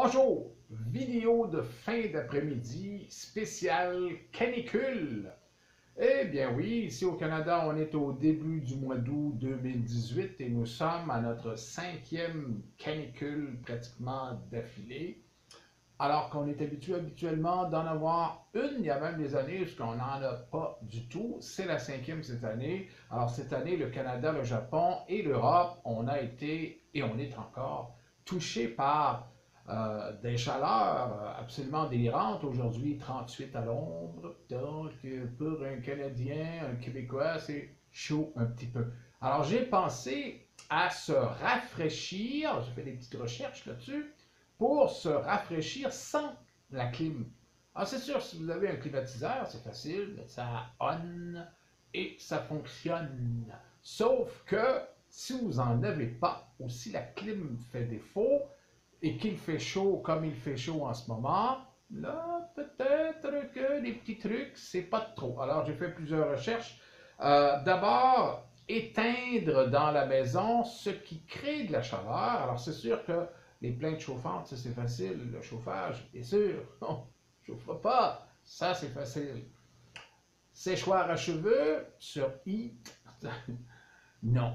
Bonjour, vidéo de fin d'après-midi spéciale canicule. Eh bien oui, ici au Canada, on est au début du mois d'août 2018 et nous sommes à notre 5e canicule pratiquement d'affilée. Alors qu'on est habitué habituellement d'en avoir une, il y a même des années où on n'en a pas du tout. C'est la 5e cette année. Alors cette année, le Canada, le Japon et l'Europe, on a été et on est encore touchés par des chaleurs absolument délirantes. Aujourd'hui, 38 à l'ombre. Donc, pour un Canadien, un Québécois, c'est chaud un petit peu. Alors, j'ai pensé à se rafraîchir. J'ai fait des petites recherches là-dessus pour se rafraîchir sans la clim. Alors, c'est sûr, si vous avez un climatiseur, c'est facile, mais ça on et ça fonctionne. Sauf que si vous n'en avez pas, ou si la clim fait défaut, et qu'il fait chaud comme il fait chaud en ce moment, là, peut-être que les petits trucs, c'est pas trop. Alors, j'ai fait plusieurs recherches. D'abord, éteindre dans la maison ce qui crée de la chaleur. Alors, c'est sûr que les plaintes chauffantes, ça c'est facile. Le chauffage, bien sûr, on ne chauffera pas. Ça, c'est facile. Séchoir à cheveux sur Heat, non.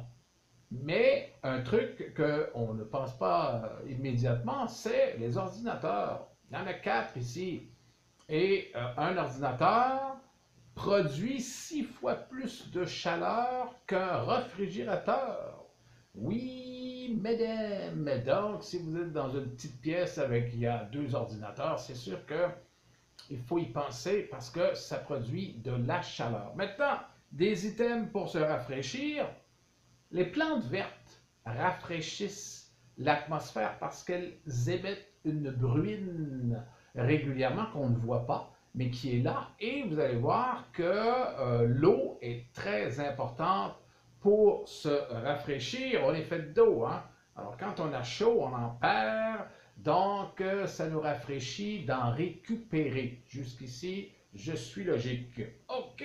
Mais un truc qu'on ne pense pas immédiatement, c'est les ordinateurs. Il y en a 4 ici. Et un ordinateur produit 6 fois plus de chaleur qu'un réfrigérateur. Oui, mesdames. Donc, si vous êtes dans une petite pièce avec il y a 2 ordinateurs, c'est sûr qu'il faut y penser parce que ça produit de la chaleur. Maintenant, des items pour se rafraîchir. Les plantes vertes rafraîchissent l'atmosphère parce qu'elles émettent une bruine régulièrement qu'on ne voit pas, mais qui est là. Et vous allez voir que l'eau est très importante pour se rafraîchir. On est fait d'eau, hein? Alors quand on a chaud, on en perd. Donc ça nous rafraîchit d'en récupérer. Jusqu'ici, je suis logique. OK.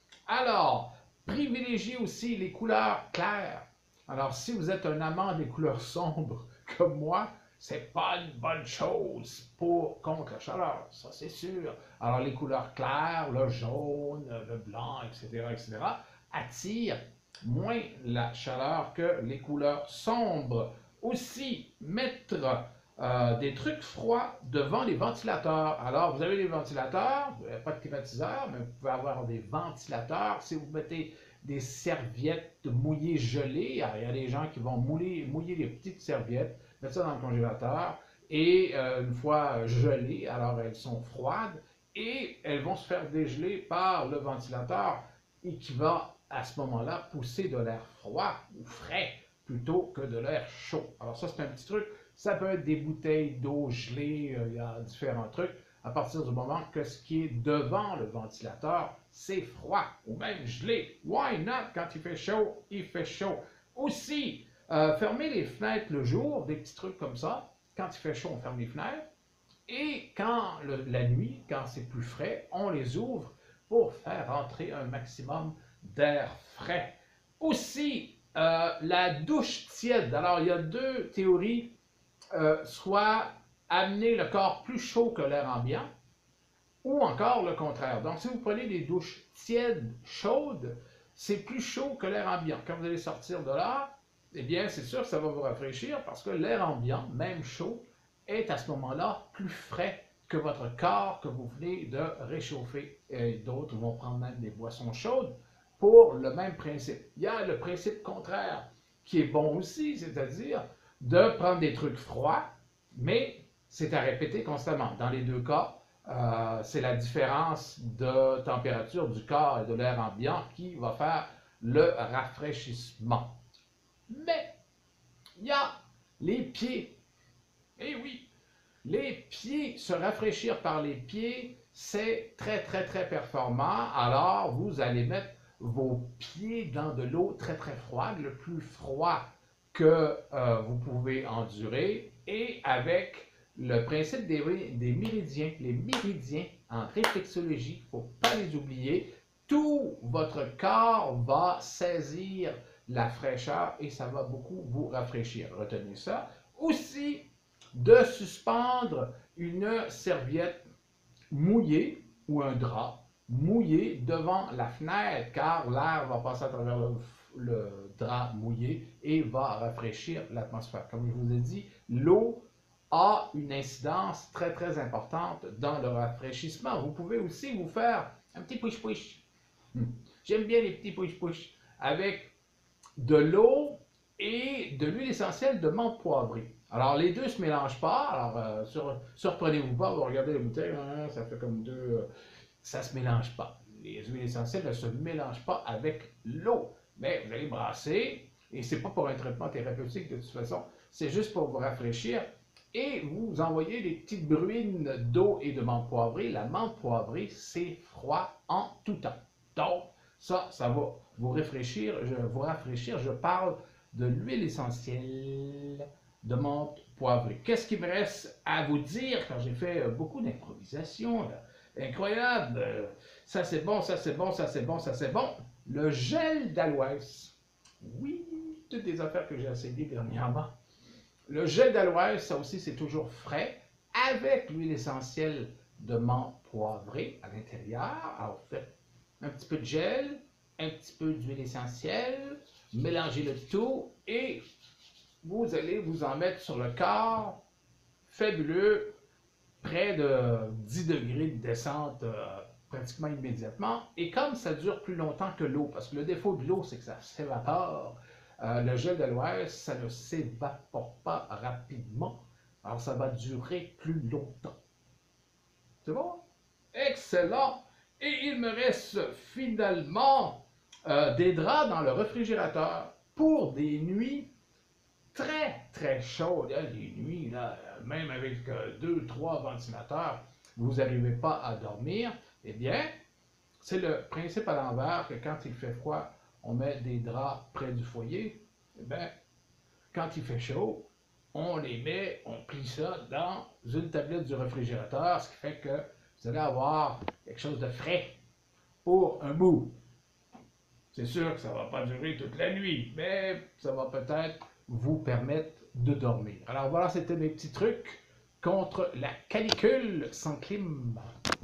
Alors, privilégiez aussi les couleurs claires. Alors, si vous êtes un amant des couleurs sombres comme moi, c'est pas une bonne chose contre la chaleur, ça c'est sûr. Alors, les couleurs claires, le jaune, le blanc, etc., attirent moins la chaleur que les couleurs sombres. Aussi, mettre des trucs froids devant les ventilateurs. Alors, vous avez les ventilateurs, vous n'avez pas de climatiseur, mais vous pouvez avoir des ventilateurs. Si vous mettez des serviettes mouillées gelées, alors, il y a des gens qui vont mouiller les petites serviettes, mettre ça dans le congélateur, et une fois gelées, alors elles sont froides, et elles vont se faire dégeler par le ventilateur, et qui va à ce moment-là pousser de l'air froid ou frais plutôt que de l'air chaud. Alors ça, c'est un petit truc. Ça peut être des bouteilles d'eau gelée, il y a différents trucs, à partir du moment que ce qui est devant le ventilateur, c'est froid ou même gelé. Why not? Quand il fait chaud, il fait chaud. Aussi, fermer les fenêtres le jour, des petits trucs comme ça. Quand il fait chaud, on ferme les fenêtres. Et quand la nuit, quand c'est plus frais, on les ouvre pour faire entrer un maximum d'air frais. Aussi, la douche tiède. Alors, il y a 2 théories. Soit amener le corps plus chaud que l'air ambiant, ou encore le contraire. Donc, si vous prenez des douches tièdes, chaudes, c'est plus chaud que l'air ambiant. Quand vous allez sortir de là, eh bien, c'est sûr que ça va vous rafraîchir parce que l'air ambiant, même chaud, est à ce moment-là plus frais que votre corps que vous venez de réchauffer. Et d'autres vont prendre même des boissons chaudes pour le même principe. Il y a le principe contraire qui est bon aussi, c'est-à-dire de prendre des trucs froids, mais c'est à répéter constamment. Dans les 2 cas, c'est la différence de température du corps et de l'air ambiant qui va faire le rafraîchissement. Mais il y a les pieds. Eh oui, les pieds, se rafraîchir par les pieds, c'est très, très, très performant. Alors, vous allez mettre vos pieds dans de l'eau très, très froide, le plus froid que vous pouvez endurer, et avec le principe des méridiens. Les méridiens en réflexologie, il ne faut pas les oublier. Tout votre corps va saisir la fraîcheur et ça va beaucoup vous rafraîchir. Retenez ça. Aussi, de suspendre une serviette mouillée ou un drap mouillé devant la fenêtre, car l'air va passer à travers le drap mouillé et va rafraîchir l'atmosphère. Comme je vous ai dit, l'eau a une incidence très très importante dans le rafraîchissement. Vous pouvez aussi vous faire un petit push-push. J'aime bien les petits push-push avec de l'eau et de l'huile essentielle de menthe poivrée. Alors, les deux ne se mélangent pas. Alors, surprenez-vous pas, vous regardez les bouteilles, hein, ça fait comme deux. Ça ne se mélange pas. Les huiles essentielles ne se mélangent pas avec l'eau. Mais vous allez brasser, et c'est pas pour un traitement thérapeutique de toute façon, c'est juste pour vous rafraîchir. Et vous envoyez des petites bruines d'eau et de menthe poivrée. La menthe poivrée, c'est froid en tout temps. Donc, ça va vous rafraîchir. Je parle de l'huile essentielle de menthe poivrée. Qu'est-ce qu'il me reste à vous dire quand j'ai fait beaucoup d'improvisation? Incroyable! Ça c'est bon, ça c'est bon, ça c'est bon, ça c'est bon. Le gel d'aloès. Oui, toutes des affaires que j'ai essayées dernièrement. Le gel d'aloès, ça aussi c'est toujours frais, avec l'huile essentielle de menthe poivrée à l'intérieur. Alors vous faites un petit peu de gel, un petit peu d'huile essentielle, mélangez le tout et vous allez vous en mettre sur le corps. Fabuleux, près de 10 degrés de descente pratiquement immédiatement. Et comme ça dure plus longtemps que l'eau, parce que le défaut de l'eau, c'est que ça s'évapore, le gel d'aloès, ça ne s'évapore pas rapidement. Alors ça va durer plus longtemps. C'est bon? Excellent! Et il me reste finalement des draps dans le réfrigérateur pour des nuits très très chaudes. Des nuits, là, même avec 2-3 ventilateurs, vous n'arrivez pas à dormir. Eh bien, c'est le principe à l'envers que quand il fait froid, on met des draps près du foyer. Eh bien, quand il fait chaud, on les met, on plie ça dans une tablette du réfrigérateur, ce qui fait que vous allez avoir quelque chose de frais pour un bout. C'est sûr que ça ne va pas durer toute la nuit, mais ça va peut-être vous permettre de dormir. Alors voilà, c'était mes petits trucs contre la canicule sans clim.